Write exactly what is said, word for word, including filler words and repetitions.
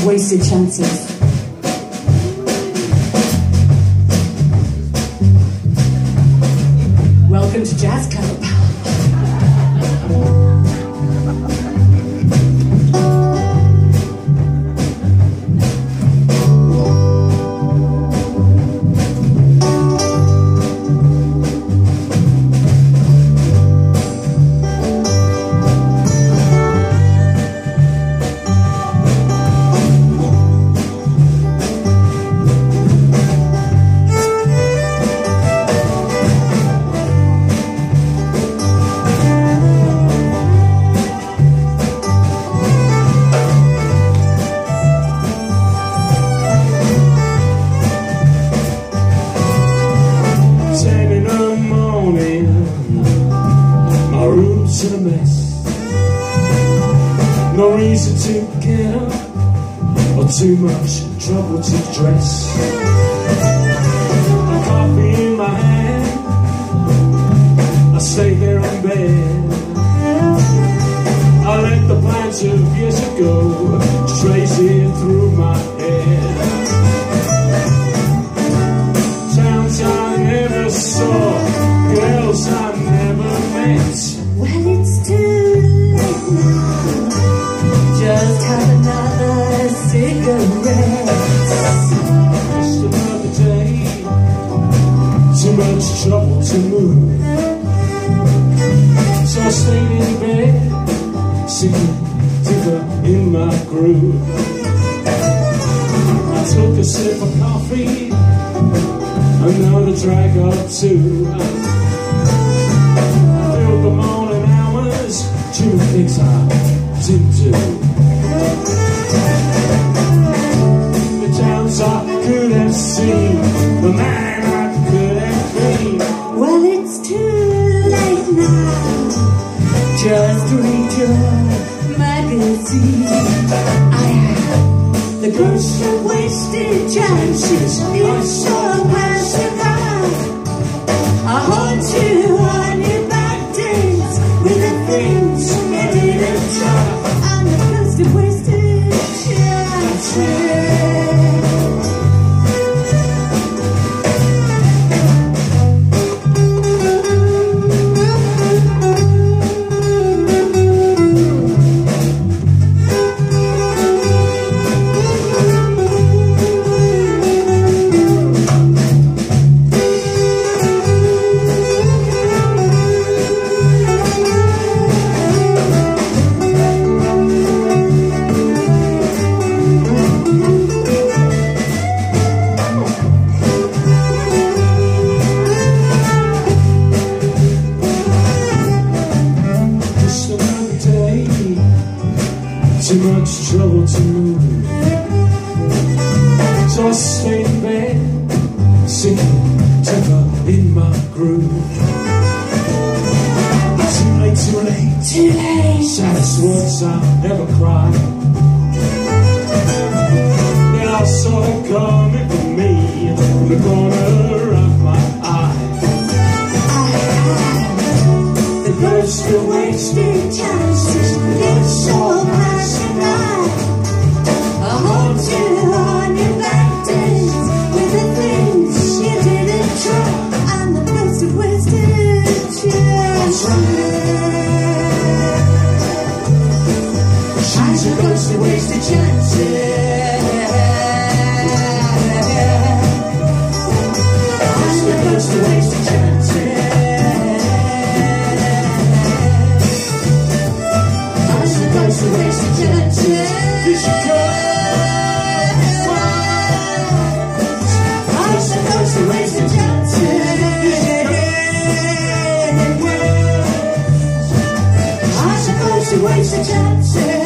wasted chances. Welcome to Jazz Club. In a mess, no reason to get up, or too much trouble to dress. A coffee in my hand, I stay there in bed. I let the plans of years ago just racing through my head. Towns I never saw, girls I never met. Well, it's too late now. Just have another cigarette. Just another day. Too much trouble to move. So I stayed in bed, singing deeper in my groove. I took a sip of coffee, another drag or two. The morning hours, two things I didn't do. The towns I could have seen, the man I could have been. Well, it's too late now. Just read your magazine. I am the ghost of wasted chances. It's so passing by. I haunt you on your back days with the things you didn't try. I'm the ghost of wasted chances. Too much trouble to move. So I stayed in bed, singing temper in my groove. Too late, too late, too late. Saddest words I'll ever cry. Then I saw them coming for me from the corner of my eye. The ghost of wasted chances. It's so passing by. I haunt you on your back days with the things you didn't try. I'm the ghost of wasted chances. She's a ghost of wasted chances. I'm the ghost of wasted chances. Supposed to waste a chances. You should go. I'm supposed to waste a chances. I'm supposed to waste a chances.